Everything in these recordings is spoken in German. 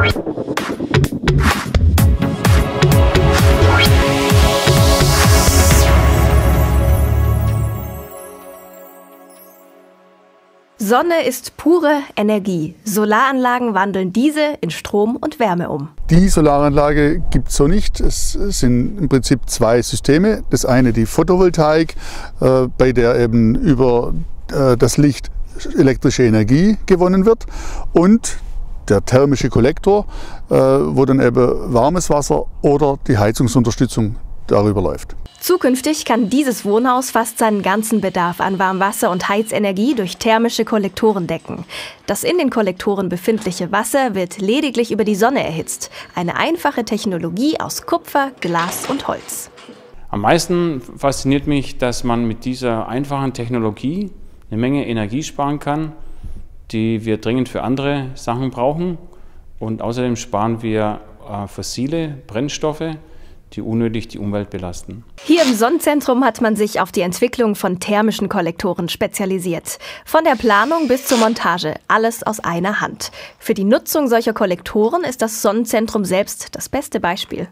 Sonne ist pure Energie. Solaranlagen wandeln diese in Strom und Wärme um. Die Solaranlage gibt es so nicht. Es sind im Prinzip zwei Systeme. Das eine die Photovoltaik, bei der eben über das Licht elektrische Energie gewonnen wird, und der thermische Kollektor, wo dann eben warmes Wasser oder die Heizungsunterstützung darüber läuft. Zukünftig kann dieses Wohnhaus fast seinen ganzen Bedarf an Warmwasser und Heizenergie durch thermische Kollektoren decken. Das in den Kollektoren befindliche Wasser wird lediglich über die Sonne erhitzt. Eine einfache Technologie aus Kupfer, Glas und Holz. Am meisten fasziniert mich, dass man mit dieser einfachen Technologie eine Menge Energie sparen kann, die wir dringend für andere Sachen brauchen. Und außerdem sparen wir fossile Brennstoffe, die unnötig die Umwelt belasten. Hier im Sonnenzentrum hat man sich auf die Entwicklung von thermischen Kollektoren spezialisiert. Von der Planung bis zur Montage, alles aus einer Hand. Für die Nutzung solcher Kollektoren ist das Sonnenzentrum selbst das beste Beispiel.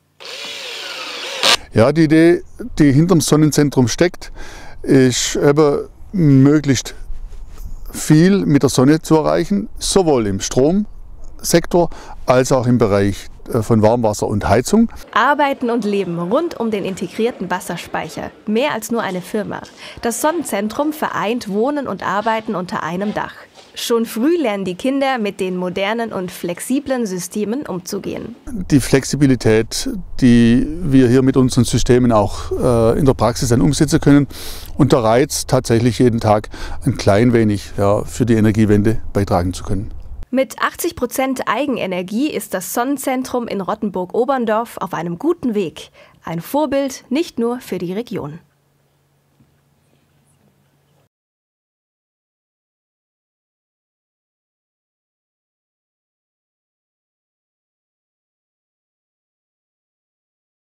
Ja, die Idee, die hinterm Sonnenzentrum steckt, ist eben möglichst viel mit der Sonne zu erreichen, sowohl im Stromsektor als auch im Bereich von Warmwasser und Heizung. Arbeiten und Leben rund um den integrierten Wasserspeicher. Mehr als nur eine Firma. Das Sonnenzentrum vereint Wohnen und Arbeiten unter einem Dach. Schon früh lernen die Kinder, mit den modernen und flexiblen Systemen umzugehen. Die Flexibilität, die wir hier mit unseren Systemen auch in der Praxis dann umsetzen können, und der Reiz, tatsächlich jeden Tag ein klein wenig für die Energiewende beitragen zu können. Mit 80% Eigenenergie ist das Sonnenzentrum in Rottenburg-Oberndorf auf einem guten Weg. Ein Vorbild nicht nur für die Region.